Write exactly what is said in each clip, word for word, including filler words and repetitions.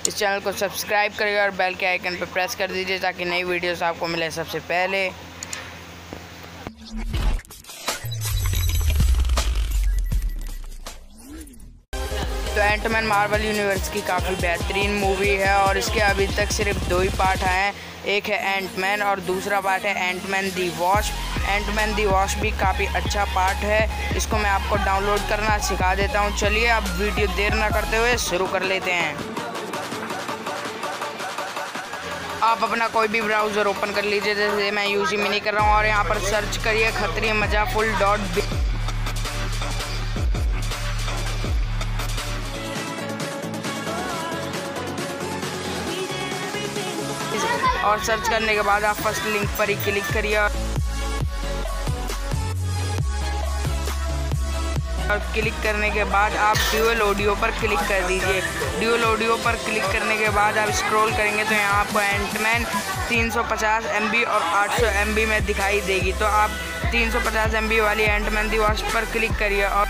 इस चैनल को सब्सक्राइब करिए और बेल के आइकन पर प्रेस कर दीजिए ताकि नई वीडियोस आपको मिले सबसे पहले। तो एंटमैन मार्वल यूनिवर्स की काफ़ी बेहतरीन मूवी है और इसके अभी तक सिर्फ दो ही पार्ट हैं। एक है एंटमैन और दूसरा पार्ट है Ant-Man the Wasp. Ant-Man the Wasp भी काफ़ी अच्छा पार्ट है। इसको मैं आपको डाउनलोड करना सिखा देता हूँ। चलिए अब वीडियो देर ना करते हुए शुरू कर लेते हैं। आप अपना कोई भी ब्राउज़र ओपन कर लीजिए, जैसे मैं यूज़ मिनी कर रहा हूँ, और यहाँ पर सर्च करिए खतरी मजा फुल डॉट और सर्च करने के बाद आप फर्स्ट लिंक पर ही क्लिक करिए और क्लिक करने के बाद आप ड्यूअल ऑडियो पर क्लिक कर दीजिए। ड्यूअल ऑडियो पर क्लिक करने के बाद आप स्क्रॉल करेंगे तो यहाँ आपको एंटमैन तीन सौ पचास एम बी और आठ सौ एम बी में दिखाई देगी। तो आप तीन सौ पचास एम बी वाली एंटमैन दी वॉस्प पर क्लिक करिए और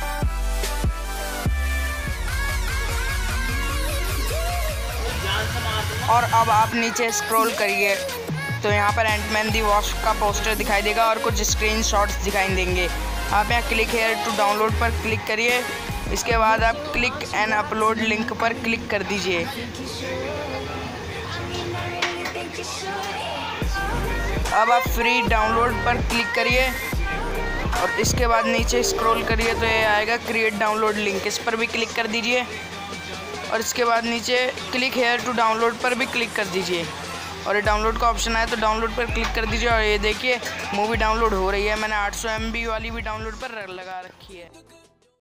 और अब आप नीचे स्क्रॉल करिए तो यहाँ पर एंटमैन दी वॉस्प का पोस्टर दिखाई देगा और कुछ स्क्रीनशॉट्स दिखाई देंगे। आप यहाँ क्लिक हेयर टू डाउनलोड पर क्लिक करिए। इसके बाद आप क्लिक एंड अपलोड लिंक पर क्लिक कर दीजिए। अब आप फ्री डाउनलोड पर क्लिक करिए और इसके बाद नीचे स्क्रॉल करिए तो ये आएगा क्रिएट डाउनलोड लिंक। इस पर भी क्लिक कर दीजिए और इसके बाद नीचे क्लिक हेयर टू डाउनलोड पर भी क्लिक कर दीजिए और ये डाउनलोड का ऑप्शन आए तो डाउनलोड पर क्लिक कर दीजिए और ये देखिए मूवी डाउनलोड हो रही है। मैंने आठ सौ एम बी वाली भी डाउनलोड पर लगा रखी है।